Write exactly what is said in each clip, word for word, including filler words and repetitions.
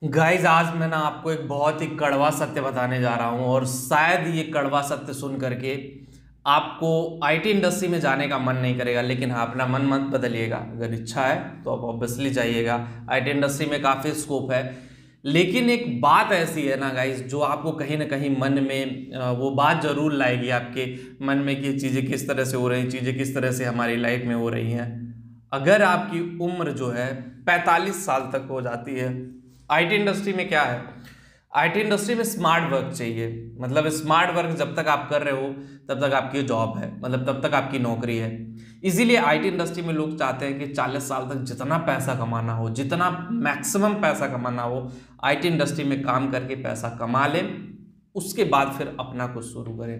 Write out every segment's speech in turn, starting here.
Guys आज मैं ना आपको एक बहुत ही कड़वा सत्य बताने जा रहा हूं और शायद ये कड़वा सत्य सुन करके आपको आईटी इंडस्ट्री में जाने का मन नहीं करेगा, लेकिन हाँ अपना मन मत बदलिएगा। अगर इच्छा है तो आप ऑब्वियसली जाइएगा। आईटी इंडस्ट्री में काफ़ी स्कोप है, लेकिन एक बात ऐसी है ना गाइज जो आपको कहीं ना कहीं मन में वो बात जरूर लाएगी आपके मन में कि चीज़ें किस तरह से हो रही हैं, चीज़ें किस तरह से हमारी लाइफ में हो रही हैं। अगर आपकी उम्र जो है पैंतालीस साल तक हो जाती है, आईटी इंडस्ट्री में क्या है, आईटी इंडस्ट्री में स्मार्ट वर्क चाहिए। मतलब स्मार्ट वर्क जब तक आप कर रहे हो तब तक आपकी जॉब है, मतलब तब तक आपकी नौकरी है। इसीलिए आईटी इंडस्ट्री में लोग चाहते हैं कि चालीस साल तक जितना पैसा कमाना हो, जितना मैक्सिमम पैसा कमाना हो, आईटी इंडस्ट्री में काम करके पैसा कमा लें, उसके बाद फिर अपना कुछ शुरू करें।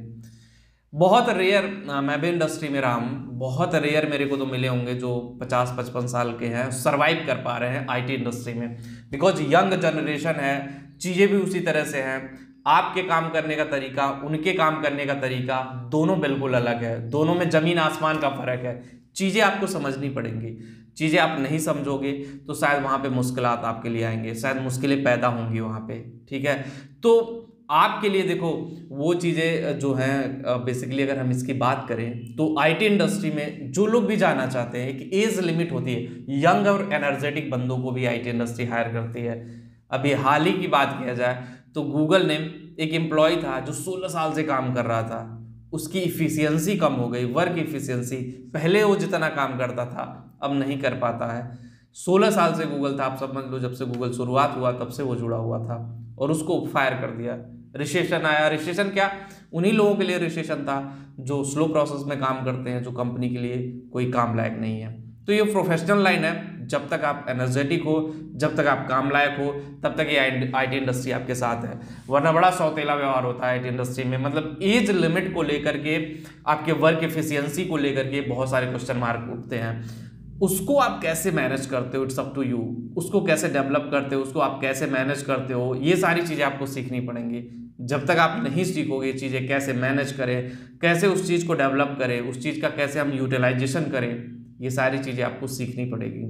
बहुत रेयर, मैं भी इंडस्ट्री में रहा हूँ, बहुत रेयर मेरे को तो मिले होंगे जो पचास पचपन साल के हैं, सर्वाइव कर पा रहे हैं आईटी इंडस्ट्री में। बिकॉज यंग जनरेशन है, चीज़ें भी उसी तरह से हैं। आपके काम करने का तरीका, उनके काम करने का तरीका दोनों बिल्कुल अलग है, दोनों में ज़मीन आसमान का फर्क है। चीज़ें आपको समझनी पड़ेंगी, चीज़ें आप नहीं समझोगे तो शायद वहाँ पे मुश्किलात आपके लिए आएंगे, शायद मुश्किलें पैदा होंगी वहाँ पे। ठीक है, तो आपके लिए देखो वो चीज़ें जो हैं, बेसिकली अगर हम इसकी बात करें तो आईटी इंडस्ट्री में जो लोग भी जाना चाहते हैं, एक एज लिमिट होती है। यंग और एनर्जेटिक बंदों को भी आईटी इंडस्ट्री हायर करती है। अभी हाल ही की बात किया जाए तो गूगल ने एक एम्प्लॉय था जो सोलह साल से काम कर रहा था, उसकी इफिशियंसी कम हो गई, वर्क इफिशियंसी। पहले वो जितना काम करता था अब नहीं कर पाता है। सोलह साल से गूगल था, आप समझ लो जब से गूगल शुरुआत हुआ तब से वो जुड़ा हुआ था, और उसको फायर कर दिया। रिसेशन आया, रिसेशन क्या, उन्हीं लोगों के लिए रिसेशन था जो स्लो प्रोसेस में काम करते हैं, जो कंपनी के लिए कोई काम लायक नहीं है। तो ये प्रोफेशनल लाइन है, जब तक आप एनर्जेटिक हो, जब तक आप काम लायक हो, तब तक ये आईटी इंडस्ट्री आपके साथ है। वरना बड़ा सौतेला व्यवहार होता है आईटी इंडस्ट्री में। मतलब एज लिमिट को लेकर के, आपके वर्क एफिशिएंसी को लेकर के बहुत सारे क्वेश्चन मार्क उठते हैं। उसको आप कैसे मैनेज करते हो, इट्स अप टू यू। उसको कैसे डेवलप करते हो, उसको आप कैसे मैनेज करते हो, ये सारी चीज़ें आपको सीखनी पड़ेंगी। जब तक आप नहीं सीखोगे चीज़ें कैसे मैनेज करें, कैसे उस चीज़ को डेवलप करें, उस चीज़ का कैसे हम यूटिलाइजेशन करें, ये सारी चीज़ें आपको सीखनी पड़ेगी।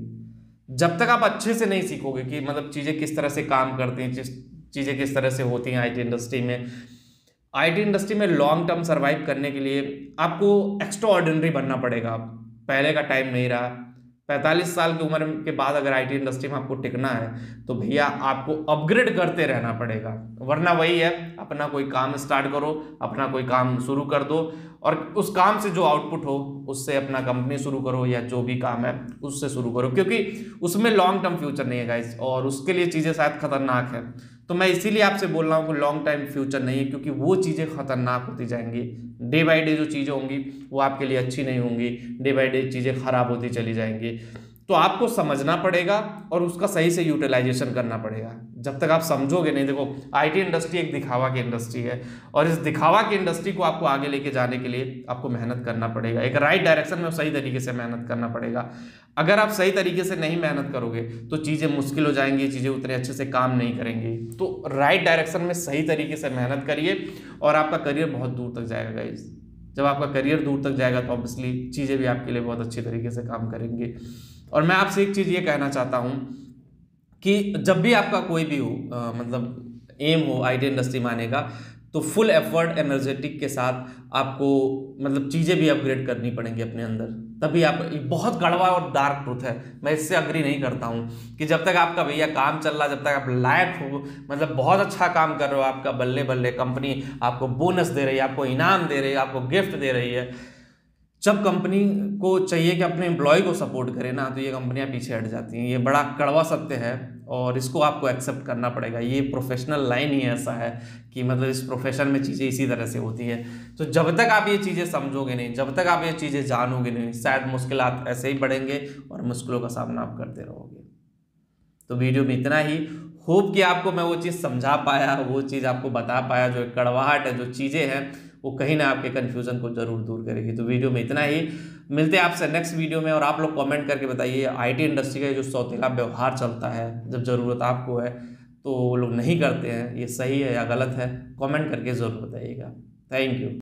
जब तक आप अच्छे से नहीं सीखोगे कि मतलब चीज़ें किस तरह से काम करती हैं, चीज़ें किस तरह से होती हैं आईटी इंडस्ट्री में। आईटी इंडस्ट्री में लॉन्ग टर्म सर्वाइव करने के लिए आपको एक्स्ट्रा ऑर्डिनरी बनना पड़ेगा। पहले का टाइम नहीं रहा। पैंतालीस साल की उम्र के बाद अगर आईटी इंडस्ट्री में आपको टिकना है तो भैया आपको अपग्रेड करते रहना पड़ेगा। वरना वही है, अपना कोई काम स्टार्ट करो, अपना कोई काम शुरू कर दो, और उस काम से जो आउटपुट हो उससे अपना कंपनी शुरू करो, या जो भी काम है उससे शुरू करो, क्योंकि उसमें लॉन्ग टर्म फ्यूचर नहीं है गाइस, और उसके लिए चीज़ें शायद खतरनाक है। तो मैं इसीलिए आपसे बोल रहा हूँ कि लॉन्ग टाइम फ्यूचर नहीं है, क्योंकि वो चीज़ें खतरनाक होती जाएंगी। डे बाय डे जो चीज़ें होंगी वो आपके लिए अच्छी नहीं होंगी, डे बाय डे चीज़ें खराब होती चली जाएंगी। तो आपको समझना पड़ेगा और उसका सही से यूटिलाइजेशन करना पड़ेगा। जब तक आप समझोगे नहीं, देखो आईटी इंडस्ट्री एक दिखावा की इंडस्ट्री है, और इस दिखावा की इंडस्ट्री को आपको आगे लेके जाने के लिए आपको मेहनत करना पड़ेगा, एक राइट डायरेक्शन में सही तरीके से मेहनत करना पड़ेगा। अगर आप सही तरीके से नहीं मेहनत करोगे तो चीज़ें मुश्किल हो जाएंगी, चीज़ें उतने अच्छे से काम नहीं करेंगी। तो राइट डायरेक्शन में सही तरीके से मेहनत करिए और आपका करियर बहुत दूर तक जाएगा गाइस। जब आपका करियर दूर तक जाएगा तो ऑब्वियसली चीज़ें भी आपके लिए बहुत अच्छी तरीके से काम करेंगी। और मैं आपसे एक चीज़ ये कहना चाहता हूँ कि जब भी आपका कोई भी हो, आ, मतलब एम हो आईटी इंडस्ट्री में आने का, तो फुल एफर्ट एनर्जेटिक के साथ आपको मतलब चीज़ें भी अपग्रेड करनी पड़ेंगी अपने अंदर, तभी आप। बहुत कड़वा और डार्क ट्रूथ है, मैं इससे अग्री नहीं करता हूँ कि जब तक आपका भैया काम चल रहा, जब तक आप लायक हो, मतलब बहुत अच्छा काम कर रहे हो, आपका बल्ले बल्ले कंपनी आपको बोनस दे रही है, आपको इनाम दे रही है, आपको गिफ्ट दे रही है, जब कंपनी को चाहिए कि अपने एम्प्लॉय को सपोर्ट करे ना, तो ये कंपनियां पीछे हट जाती हैं। ये बड़ा कड़वा सत्य है और इसको आपको एक्सेप्ट करना पड़ेगा। ये प्रोफेशनल लाइन ही ऐसा है कि मतलब इस प्रोफेशन में चीज़ें इसी तरह से होती हैं। तो जब तक आप ये चीज़ें समझोगे नहीं, जब तक आप ये चीज़ें जानोगे नहीं, शायद मुश्किलात ऐसे ही बढ़ेंगे और मुश्किलों का सामना आप करते रहोगे। तो वीडियो में इतना ही। होप कि आपको मैं वो चीज़ समझा पाया, वो चीज़ आपको बता पाया, जो कड़वाहट है, जो चीज़ें हैं, वो कहीं ना आपके कन्फ्यूज़न को जरूर दूर करेगी। तो वीडियो में इतना ही, मिलते हैं आपसे नेक्स्ट वीडियो में। और आप लोग कमेंट करके बताइए आईटी इंडस्ट्री का जो सौतेला व्यवहार चलता है, जब ज़रूरत आपको है तो वो लोग नहीं करते हैं, ये सही है या गलत है, कमेंट करके ज़रूर बताइएगा। Thank you.